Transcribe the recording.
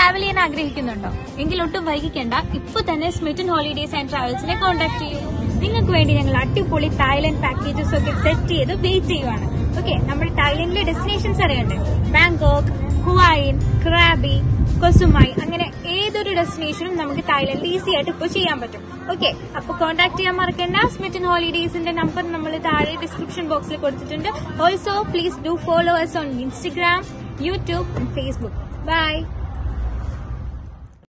Travel ചെയ്യാൻ ആഗ്രഹിക്കുന്നുണ്ടോ? എങ്കിൽ ഒട്ടും വൈകിക്കേണ്ട, ഇപ്പൊ തന്നെ സ്മിറ്റൻ ഹോളിഡേസ് ആൻഡ് ട്രാവൽസിനെ കോൺടാക്ട് ചെയ്യൂ. നിങ്ങൾക്ക് വേണ്ടി ഞങ്ങൾ അടിപൊളി തായ്ലൻഡ് പാക്കേജസ് ഒക്കെ സെറ്റ് ചെയ്ത് വെയിറ്റ് ചെയ്യുവാണ്. ഓക്കെ, നമ്മൾ തായ്ലൻഡിലെ ഡെസ്റ്റിനേഷൻസ് അറിയണ്ടേ? ബാങ്കോക്ക്, ഹുവായിൻ, ക്രാബി, കൊസുമായി, അങ്ങനെ ഏതൊരു ഡെസ്റ്റിനേഷനും നമുക്ക് തായ്ലൻഡിൽ ഈസി ആയിട്ട് ഇപ്പോൾ ചെയ്യാൻ പറ്റും. ഓക്കെ, അപ്പൊ കോൺടാക്ട് ചെയ്യാൻ മറക്കണ്ട. സ്മിറ്റൻ ഹോളിഡേസിന്റെ നമ്പർ നമ്മൾ താഴെ ഡിസ്ക്രിപ്ഷൻ ബോക്സിൽ കൊടുത്തിട്ടുണ്ട്. Also please do follow us on Instagram, YouTube and Facebook. Bye.